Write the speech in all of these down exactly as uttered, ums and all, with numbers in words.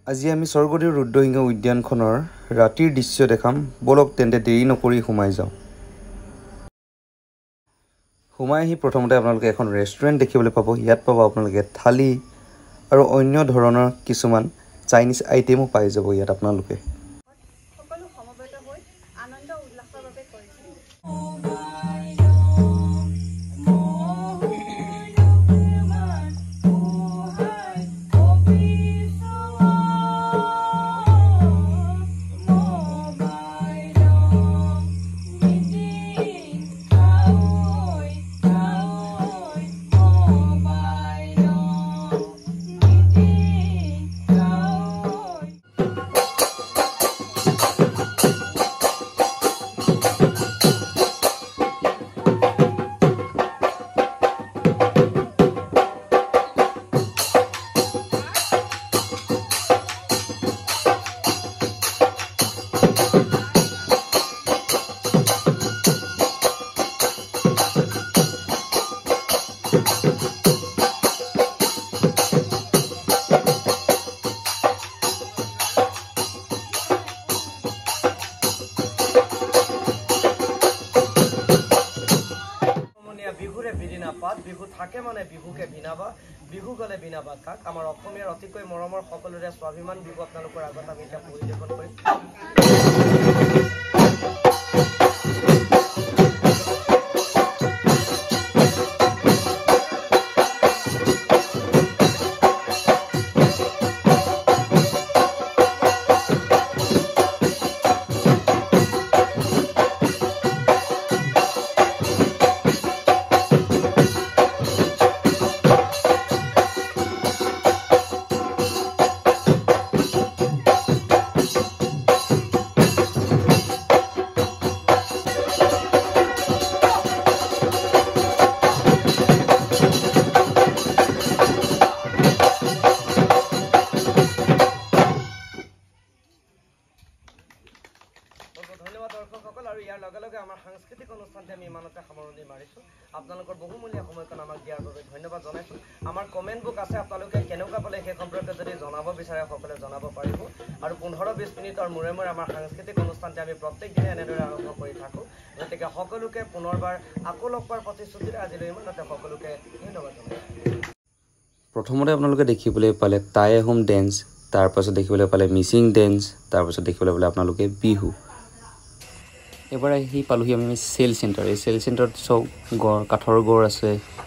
আজি আমি স্বৰ্গদেউ ৰুদ্ৰসিংহ উদ্যানখনৰ ৰাতিৰ দৃশ্য দেখাম। বলক তেন্তে দেৰি নকৰি সোমাই যাওঁ। সোমাই আহি প্ৰথমতে আপোনালোকে এখন ৰেষ্টুৰেণ্ট দেখিবলৈ পাব। ইয়াত পাব আপোনালোকে থালি আৰু অন্য ধৰণৰ কিছুমান চাইনিজ আইটেমো পাই যাব ইয়াত আপোনালোকে। সকলো সমবেত হৈ আনন্দ উল্লাসৰ বাবে কৰিছে। বিহু থাকে মানে বিহুকে বিনাবা, বিহু গলে বিনাবা কাক। আমাৰ অসমীয়াৰ অতিকৈ মৰমৰ সকলোৰে স্বাভিমান বিহু আপোনালোকৰ আগত আমি এতিয়া পৰিৱেশন কৰিম। ধন্যবাদ দৰ্শকসকল। আৰু ইয়াৰ লগে লগে আমাৰ সাংস্কৃতিক অনুষ্ঠানটি আমি ইমানতে সামৰণি মাৰিছোঁ। আপোনালোকৰ বহুমূলীয়া সময়কণ আমাক দিয়াৰ বাবে ধন্যবাদ জনাইছোঁ। আমাৰ কমেণ্ট বুক আছে, আপোনালোকে কেনেকুৱা পালে সেই সম্পৰ্কে যদি জনাব বিচাৰে সকলোৱে জনাব পাৰিব। আৰু পোন্ধৰ বিছ মিনিটৰ মূৰে মূৰে আমাৰ সাংস্কৃতিক অনুষ্ঠানটি আমি প্ৰত্যেক দিনে এনেদৰে আৰম্ভ কৰি থাকোঁ। গতিকে সকলোকে পুনৰবাৰ আকৌ লগ পোৱাৰ প্ৰতিশ্ৰুতিৰে আজিলৈ ইমানতে সকলোকে ধন্যবাদ জনাইছোঁ। প্ৰথমতে আপোনালোকে দেখিবলৈ পালে টাই আহোম ডেন্স, তাৰপাছত দেখিবলৈ পালে মিচিং ডেন্স, তাৰপাছত দেখিবলৈ পালে আপোনালোকে বিহু। এবাৰ আহি পালোহি আমি চেল চেণ্টাৰ। এই চেল চেণ্টাৰত চব গড়, কাঠৰ গড় আছে,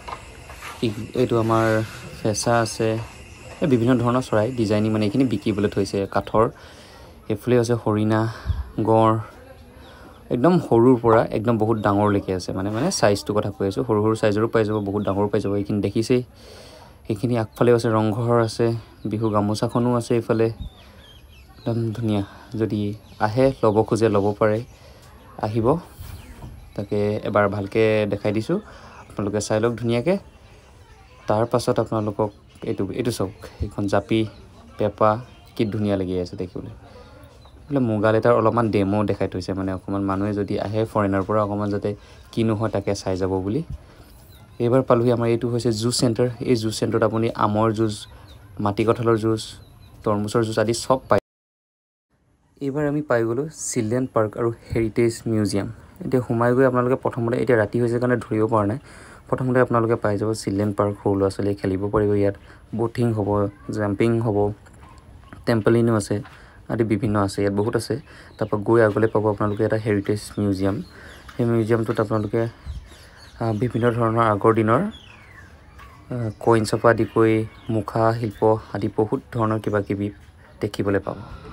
এইটো আমাৰ ফেঁচা আছে, এই বিভিন্ন ধৰণৰ চৰাই ডিজাইনিং মানে এইখিনি বিকিবলৈ থৈছে কাঠৰ। এইফালে আছে হৰিণা, গড়, একদম সৰুৰ পৰা একদম বহুত ডাঙৰলৈকে আছে। মানে মানে চাইজটোৰ কথা কৈ আছোঁ, সৰু সৰু চাইজৰো পাই যাব, বহুত ডাঙৰো পাই যাব। এইখিনি দেখিছেই। সেইখিনি আগফালেও আছে ৰংঘৰ আছে, বিহু গামোচাখনো আছে এইফালে, একদম ধুনীয়া। যদি আহে ল'ব খোজে ল'ব পাৰে, আহিব। তাকে এবাৰ ভালকৈ দেখাই দিছোঁ, আপোনালোকে চাই লওক ধুনীয়াকৈ। তাৰ পাছত আপোনালোকক এইটো এইটো চাওক, এইখন জাপি পেঁপা কি ধুনীয়া লাগি আছে দেখিবলৈ। বোলে মুগা লেটাৰ অলপমান ডেমো দেখাই থৈছে, মানে অকণমান মানুহে যদি আহে ফৰেইনৰ পৰা অকণমান যাতে কিনো হয় তাকে চাই যাব বুলি। এইবাৰ পালোহি আমাৰ এইটো হৈছে জুচ চেণ্টাৰ। এই জুচ চেণ্টাৰত আপুনি আমৰ জুচ, মাটি কঁঠালৰ জুচ, তৰমুজৰ জুচ আদি চব পায়। এইবাৰ আমি পাই গ'লোঁ চিলড্ৰেন পাৰ্ক আৰু হেৰিটেজ মিউজিয়াম। এতিয়া সোমাই গৈ আপোনালোকে প্ৰথমতে, এতিয়া ৰাতি হৈছে কাৰণে ধৰিব পৰা নাই, প্ৰথমতে আপোনালোকে পাই যাব চিলড্ৰেন পাৰ্ক। সৰু ল'ৰা ছোৱালীয়ে খেলিব পাৰিব ইয়াত, ব'টিং হ'ব, জাম্পিং হ'ব, টেম্পলিনো আছে আদি বিভিন্ন আছে, ইয়াত বহুত আছে। তাৰপৰা গৈ আগলৈ পাব আপোনালোকে এটা হেৰিটেজ মিউজিয়াম। সেই মিউজিয়ামটোত আপোনালোকে বিভিন্ন ধৰণৰ আগৰ দিনৰ কইনছৰ পৰা আদি কৰি মুখা শিল্প আদি বহুত ধৰণৰ কিবা কিবি দেখিবলৈ পাব।